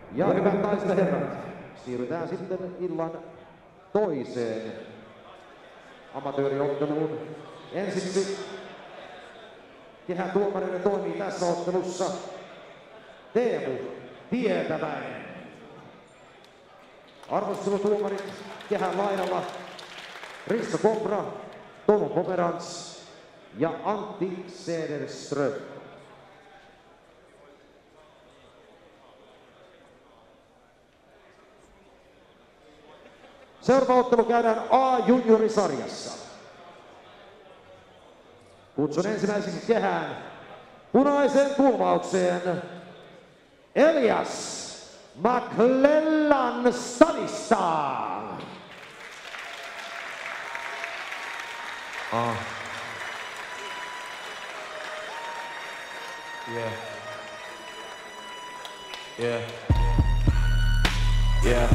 Ja hyvät naiset ja herrat, siirrytään sitten illan toiseen amatööriotteluun. Ensiksi kehän tuomarina toimii tässä ottelussa Teemu Tietäväinen. Arvostelutuomarit kehän laidalla Risto Kopra, Tomu Pomerans ja Antti Cederström. Seuraava ottelu käydään A-juniorisarjassa. Kutsun ensimmäiseksi kehään punaiseen kulmaukseen Elias McClellan stadista. Yeah. Yeah. Yeah.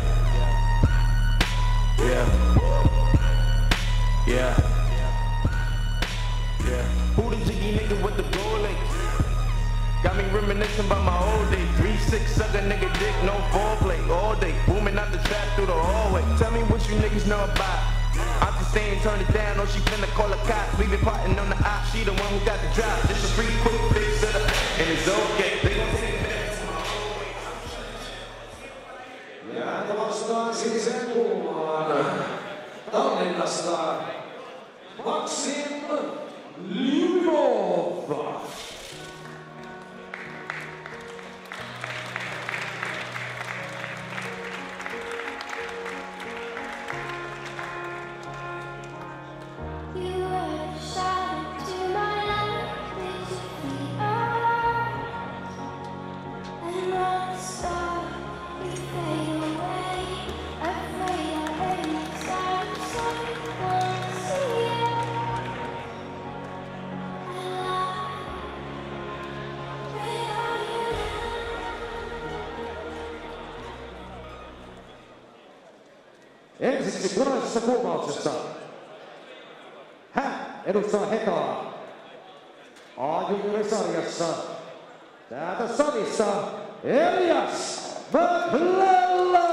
Yeah. Yeah. Yeah. Who the jiggy nigga with the gold legs? Got me reminiscing about my old days. 3-6 sucker nigga dick, no foreplay all day. Booming out the trap through the hallway. Tell me what you niggas know about. I'm just saying turn it down, or she finna call a cop. Leave it plotting on the op, she the one who got the drop. Just a free quick fix it up, and it's okay. They gon' take it back to my old way. Ja häntä vastaan siniseen kulmaan Tallinnasta Maksim Lyubimov. Ensiksi punaisessa kulmauksessa hän edustaa Hetaa A-juniorisarjassa. Täältä salissa Elias McClellan!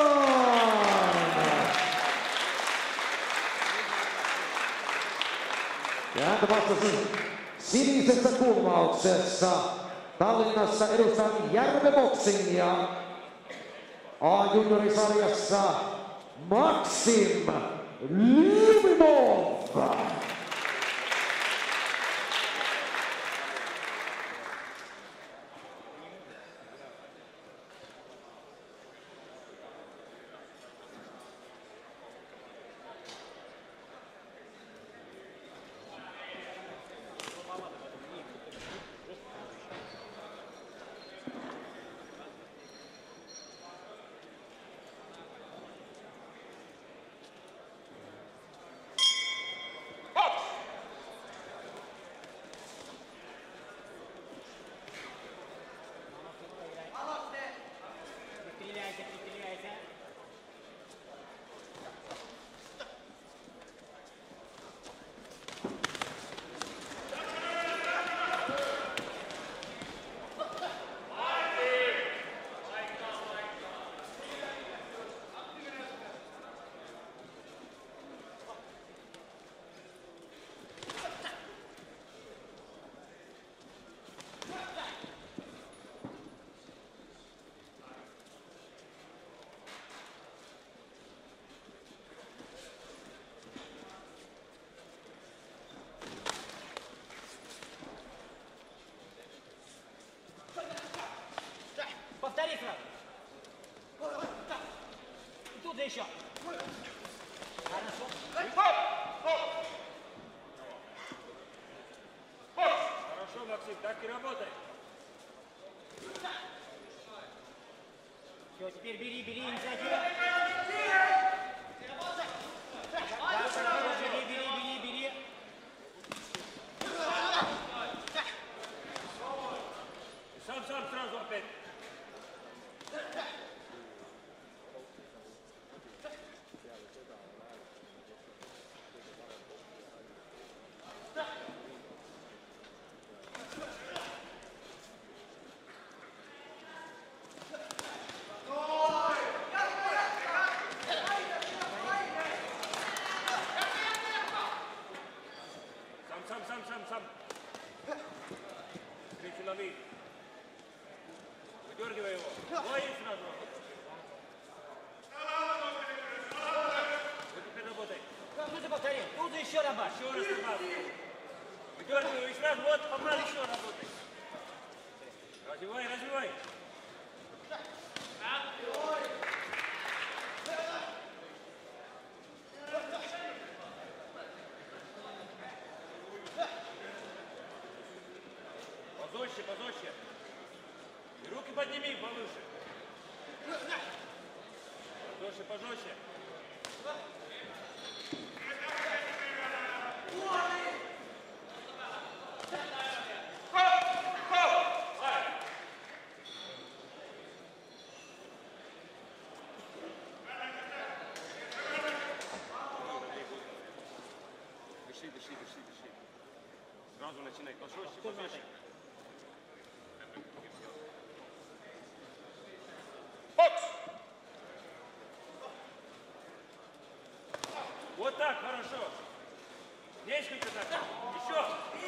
Ja häntä vastasi sinisessä kulmauksessa Tallinnassa edustaa Järve Boxingia A-juniorisarjassa Maksim Lyubimov. Повтори сразу. И тут еще. Хорошо. Хорошо, Максим, так и работай. Все, теперь бери инициативу. Бери. Сам сразу опять. Дави. Выдергивай его. Ой, сразу. Вот теперь работай. Ну ты повтори. Тут еще работай. Еще раз работай. Выдергивай и сразу. Вот, попал, еще работай. Развивай, развивай. Позоще, позоще. И руки подними повыше. Позоще, позоще. Дыши, дыши, дыши, дыши. Сразу начинай. Позоще, позоще. Вот так, хорошо. Несколько так. Еще.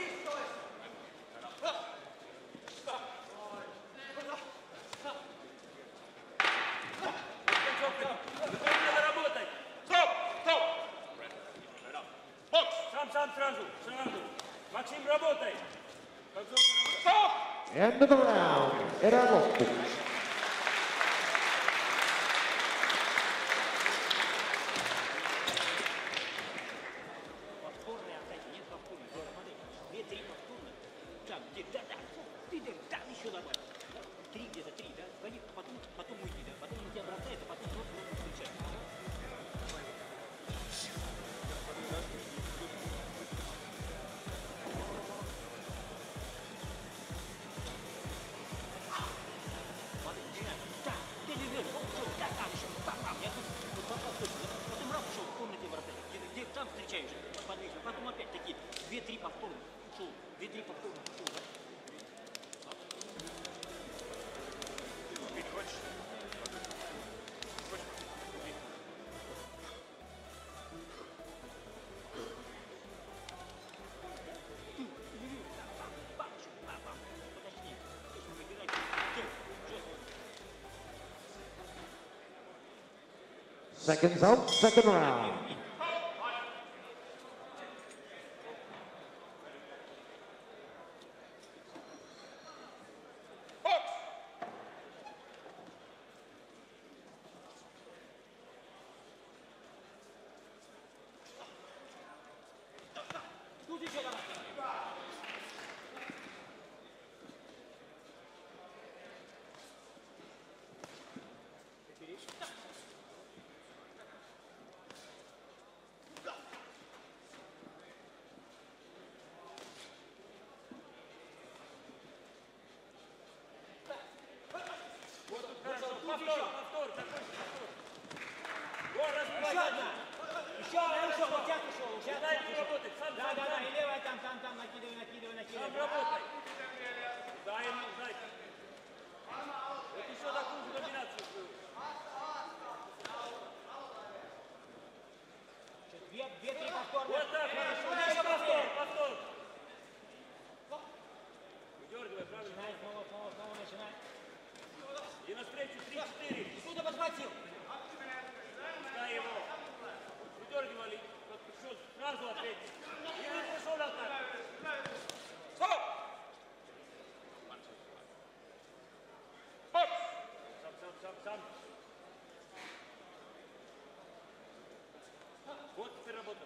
Надо работать. Стоп! Стоп! Сам сразу. Максим, работай. Стоп! End of the round. Erä loppu. Повторные атаки. Нет повторных. Смотри. 2-3 повторных. Так, где? Да. Ты еще добавь. 3 где-то, 3, да? Звони, потом уйди, да? Потом он тебя бросает, а потом просто встречает. Смотри, начинай. Так, ты живешь, вот что, так, еще, там, я тут вот попал точно. Потом раз ушел, в комнате бросает. Где там встречаешь, подвижно. Потом опять такие 2-3 повторных. Ушел, 2-3 повторных ушел, да? Seconds out, second round. Тут еще давай. Вот тут хорошо. Повтор, такой же повтор. Во, Еще разбивай. одна. Еще, вот сейчас ушел. Сейчас Дайте работать. Сам, Да, и левая там, накидывай. Сам работай. Дай ему, дай. Вот еще такую же комбинацию свою. Две-три повторных. Вот так, хорошо. Еще Еще быстрее. повтор. Выдергивай, правильно. Начинай, снова начинай. И навстречу 3-4. Сюда подхватил. Пускай его. Выдергивали. Вот пришел, сразу ответил. И он пришел на так. Стоп! Сам. Вот теперь работа.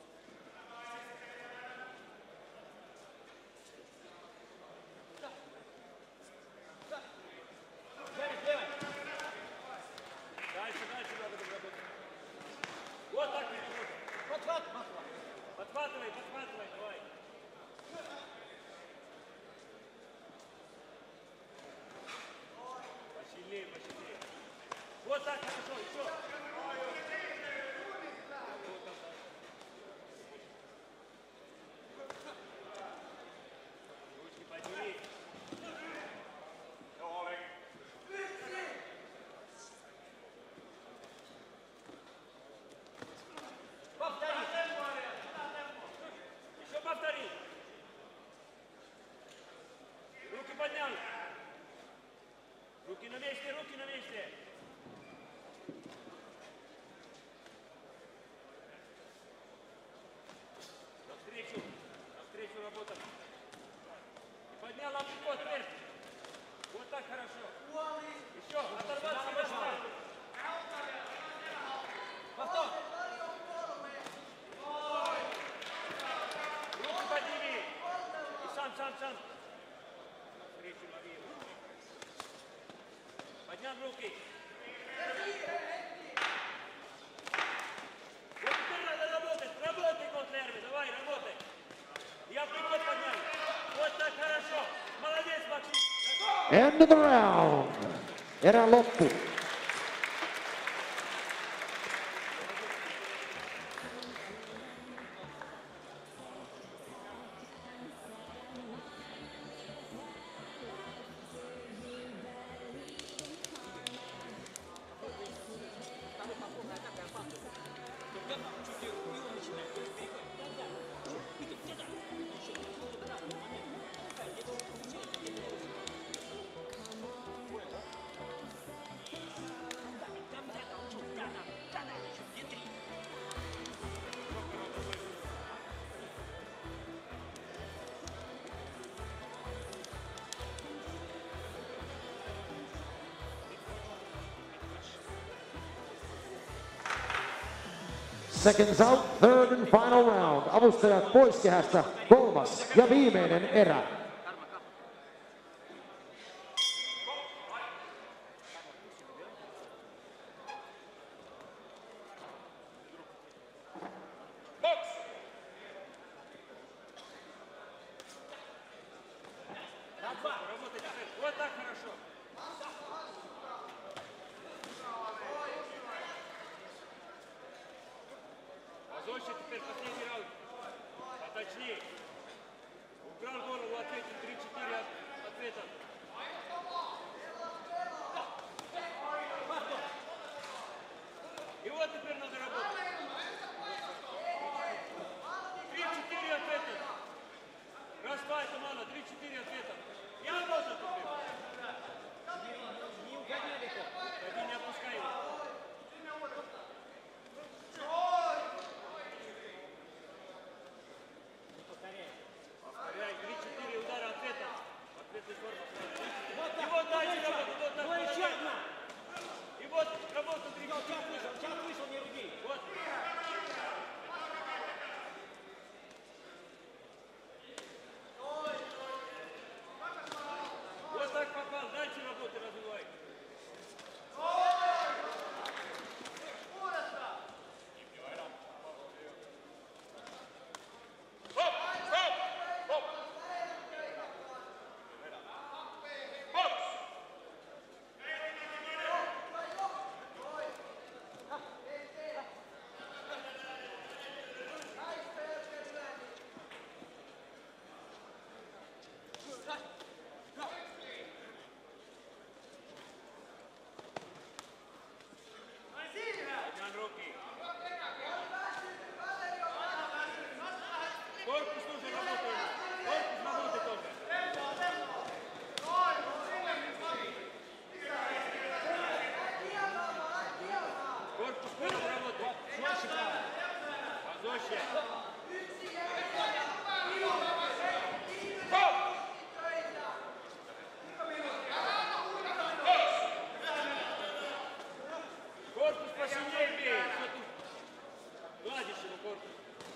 Левой. Дальше надо работать. Вот так и работа. Подхват. Подхватывай, давай. Посильнее. Вот так, хорошо, еще. Ручки подними. Повтори. Еще повтори. Руки подняли. поднял. Руки на месте, руки на месте. Навстречу работа. Поднял априкот вверх. Вот так хорошо. Еще, оторваться и достать. Повтор. Руки подними. И сам. Навстречу лови. Поднял руки. Вот теперь надо работать. Работай, Котлерви. Давай, работай. Я приход поднял. Вот так хорошо. Молодец, Максим. End of the round. Erä loppu. Seconds out, third and final round. Avustajat pois kehästä, kolmas ja viimeinen erä. Вот так хорошо. Позорще теперь последний раунд. Поточнее. Убрал голову, ответил 3-4 ответа. И вот теперь надо работать. 3-4 ответа. Раз-два это мало, 3-4 ответа. Я работаю теперь. Не угони легко. Уходи, не опускай его. Повторяй, 3-4 удара ответа. Ответный корпус. Вот так. И вот дальше работу, вот так. Ну еще одна. И вот работа 3-4. Сейчас вышел, не руби. Вот. Вот так попал, дальше работы развивай. Поднял руки. Корпус тоже работает. Корпус работает тоже. Корпус тоже работает. Позорще. Корпус посильнее бей. Что ты гладишь его корпус?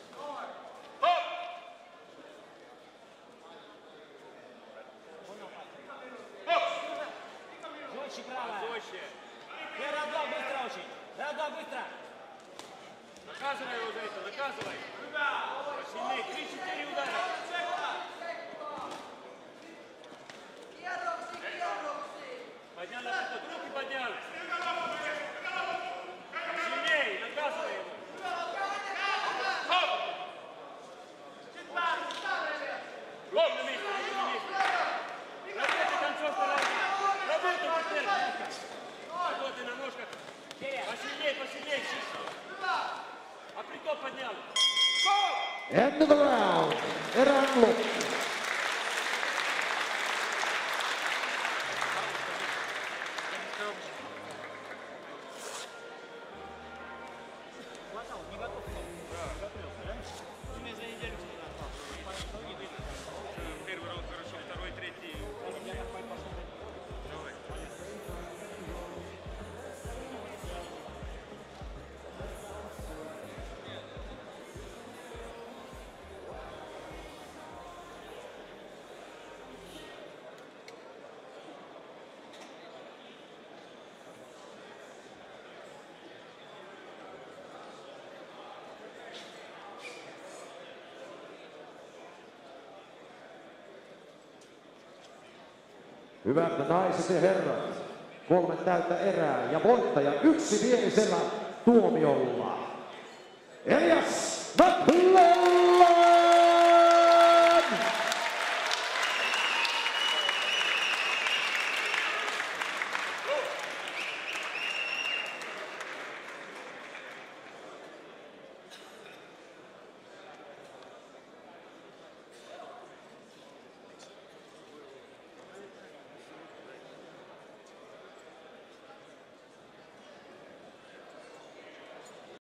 Жестче правая. Позорще. Раз-два, быстро очень. Раз-два, быстро. Наказывай его за это, наказывай. Посильнее. 3-4 удара. Поднял априкот. Руки поднял. Посильнее. Наказывай его. Руки на месте, руки на месте. Работай, концовка раунда. Работай, партнер. Работай на ножках. Посильнее. Априкот поднял. End of the round. Erän loppu. Hyvät naiset ja herrat, 3 täyttä erää ja voittaja yksimielisellä tuomiolla. Elias McLeod!